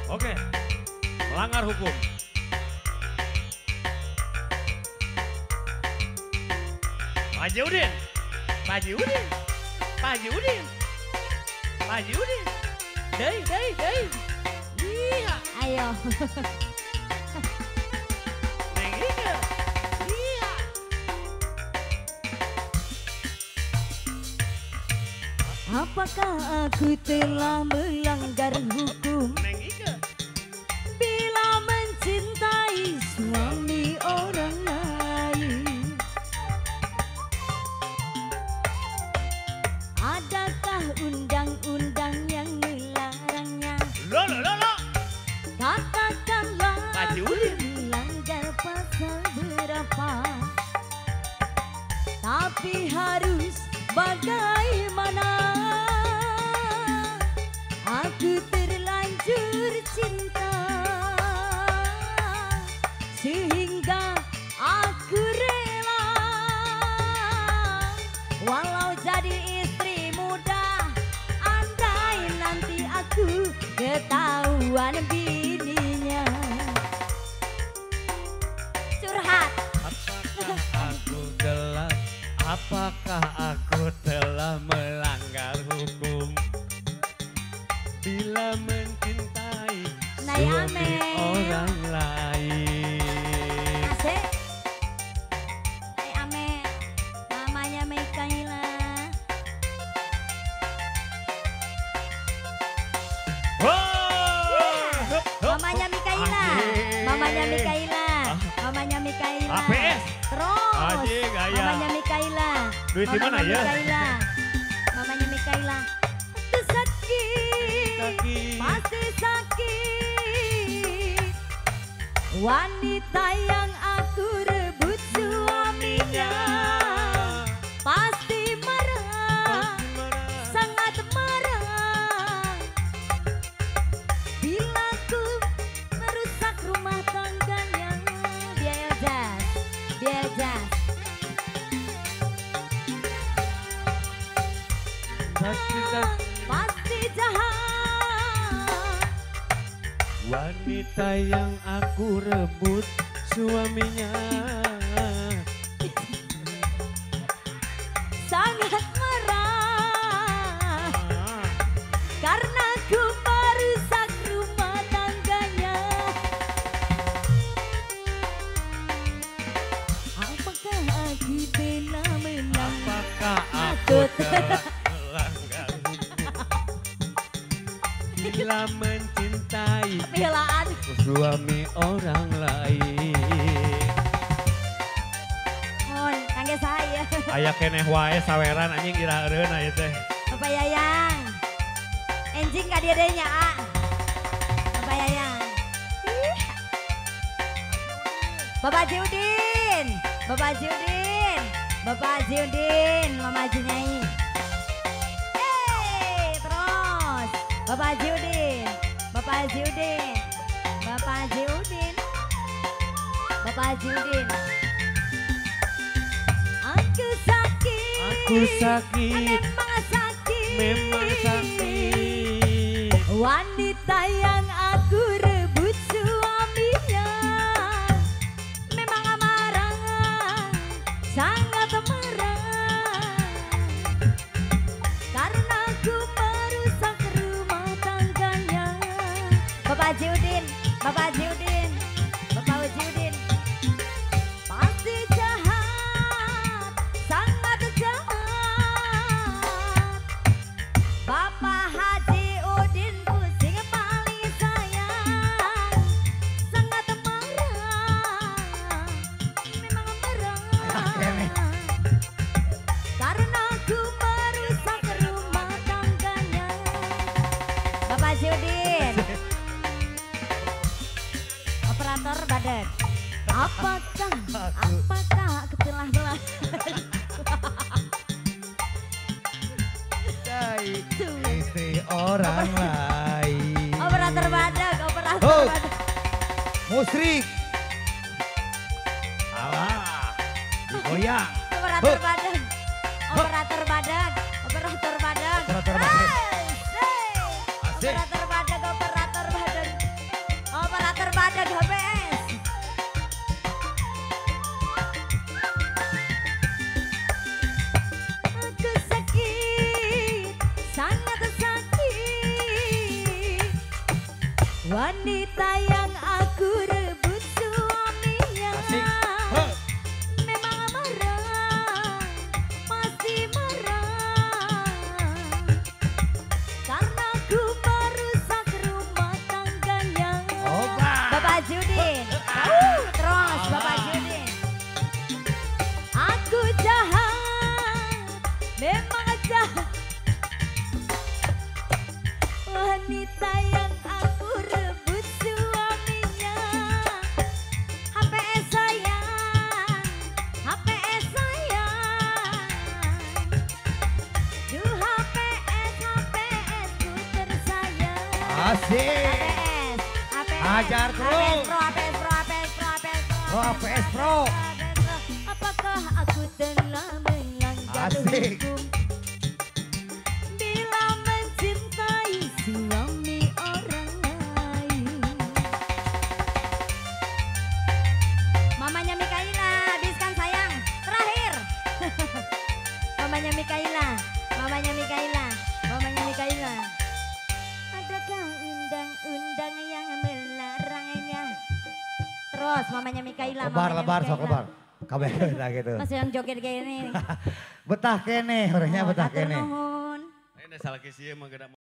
Oke, melanggar hukum. Pak Haji Udin, Pak Haji Udin, Pak Haji Udin, Pak Haji Udin. Dei. Iya. Ayo. Neng Ike. Iya. Apakah aku telah melanggar hukum Neng Ike. bila mencintai suami orang lain? Adakah undang-undang yang melarangnya? Lo. Katakanlah Pak Haji aku Udin. melanggar pasal berapa? Tapi harus bagaimana? Aku terlanjur cinta sehingga aku rela walau jadi istri muda. Andai nanti aku ketahuan bininya. Curhat. Apakah aku telah melanggar hukum bila mencintai Nay suami Amel. orang lain? Asik. Hai Ame, mamanya Mikaela. Mamanya Mikaela. Mamanya Mikaela. Mamanya Mikaela. APS. Terus. Anjing, gaya. Mamanya Mikaela. Duit di mana ya? Mikaela. Mamanya Mikaela. Itu sakit. Sakit. Pasti sakit. Wanita yang aku rebut suaminya pasti marah, sangat marah. Bila ku merusak rumah tangganya. Biar jas. Pasti jahat. Wanita yang aku rebut suaminya Sangat marah karena ku merusak rumah tangganya. Apakah aku telah melanggar? Apakah aku telah melanggar hukum bila mencintai Pembelaan. suami orang lain? Mohon, kangge saya. Aya keneh wae saweran anjing ireureun aya teh. Bapak Yayang. Enjing ka dia nya, A. Bapak Yayang. Ih. Bapak Haji Udin. Bapak Haji Udin. Bapak Haji Udin, Mama Haji Nyai. Terus. Bapak Haji Udin. Bapak Haji Udin. Bapak Haji Udin. Bapak Haji Udin. Aku sakit. Memang sakit. Wanita yang aku rebut suaminya memang marah, sangat marah karena aku merusak rumah tangganya. Bapak Haji Udin, Bapak Haji Udin, Bapak Haji Udin. Pasti jahat, sangat jahat. Bapak Haji Udin pusing paling sayang, sangat marah, memang marah. Karena aku merusak rumah tangganya. Bapak Haji Udin. Operator badan. Apakah aku telah Istri orang lain. Operator badak, operator Oh. badak. Musrik. Alah, digoyang. Operator badak. Operator badak. Operator badak. Operator badak. Asik. Asik. Operator badak, operator badak. Badak HPS. Aku sakit, sangat sakit. Wanita yang aku rebut suaminya. Asik. Memang marah, pasti marah. Karena ku merusak rumah tangganya. Oba. Bapak Judin. Terus Bapak Judin. Aku jahat, memang jahat. Wanita yang aku rebut suaminya. HPS sayang, HPS sayang. Duh HPS, HPS ku tersayang. Asik. HPS, HPS. Hajar terus. HPS Pro, HPS Pro, HPS Pro, HPS Pro. Oh, APS Pro. HPS Pro. Apakah aku telah melanggar Asik. hukum bila mencintai suami orang lain? Mamanya Mikaela, habiskan sayang. Terakhir. Mamanya Mikaela, mamanya Mikaela, mamanya Mikaela. Adakah undang-undang yang melarangnya? Terus mamanya Mikaela, Lebar, mamanya lebar, sok Mikaela. lebar. Kabeh kita gitu. Masih yang joget kayak ini. Betah kene, orangnya betah Atur kene. nuhun. Ini salah kisi emang